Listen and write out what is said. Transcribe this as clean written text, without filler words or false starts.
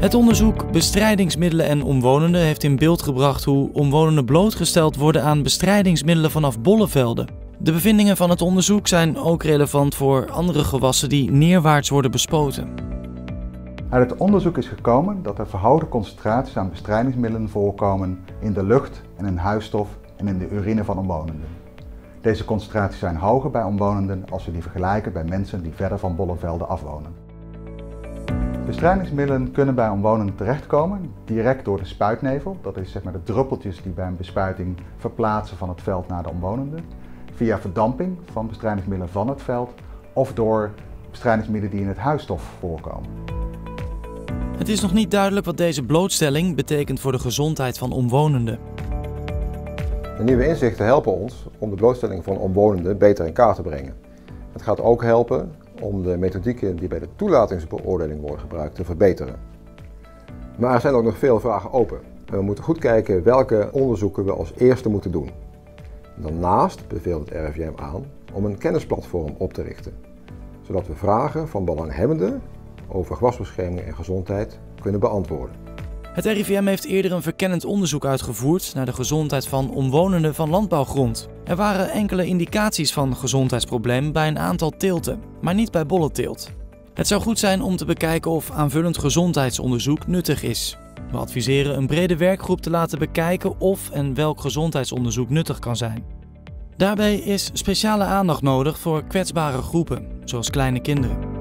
Het onderzoek Bestrijdingsmiddelen en omwonenden heeft in beeld gebracht hoe omwonenden blootgesteld worden aan bestrijdingsmiddelen vanaf bollenvelden. De bevindingen van het onderzoek zijn ook relevant voor andere gewassen die neerwaarts worden bespoten. Uit het onderzoek is gekomen dat er verhoogde concentraties aan bestrijdingsmiddelen voorkomen in de lucht en in huisstof en in de urine van omwonenden. Deze concentraties zijn hoger bij omwonenden als we die vergelijken bij mensen die verder van bollenvelden afwonen. Bestrijdingsmiddelen kunnen bij omwonenden terechtkomen direct door de spuitnevel, dat is de druppeltjes die bij een bespuiting verplaatsen van het veld naar de omwonenden, via verdamping van bestrijdingsmiddelen van het veld of door bestrijdingsmiddelen die in het huisstof voorkomen. Het is nog niet duidelijk wat deze blootstelling betekent voor de gezondheid van omwonenden. De nieuwe inzichten helpen ons om de blootstelling van omwonenden beter in kaart te brengen. Het gaat ook helpen om de methodieken die bij de toelatingsbeoordeling worden gebruikt te verbeteren. Maar er zijn ook nog veel vragen open. En we moeten goed kijken welke onderzoeken we als eerste moeten doen. Daarnaast beveelt het RIVM aan om een kennisplatform op te richten, zodat we vragen van belanghebbenden over gewasbescherming en gezondheid kunnen beantwoorden. Het RIVM heeft eerder een verkennend onderzoek uitgevoerd naar de gezondheid van omwonenden van landbouwgrond. Er waren enkele indicaties van gezondheidsproblemen bij een aantal teelten, maar niet bij bollenteelt. Het zou goed zijn om te bekijken of aanvullend gezondheidsonderzoek nuttig is. We adviseren een brede werkgroep te laten bekijken of en welk gezondheidsonderzoek nuttig kan zijn. Daarbij is speciale aandacht nodig voor kwetsbare groepen, zoals kleine kinderen.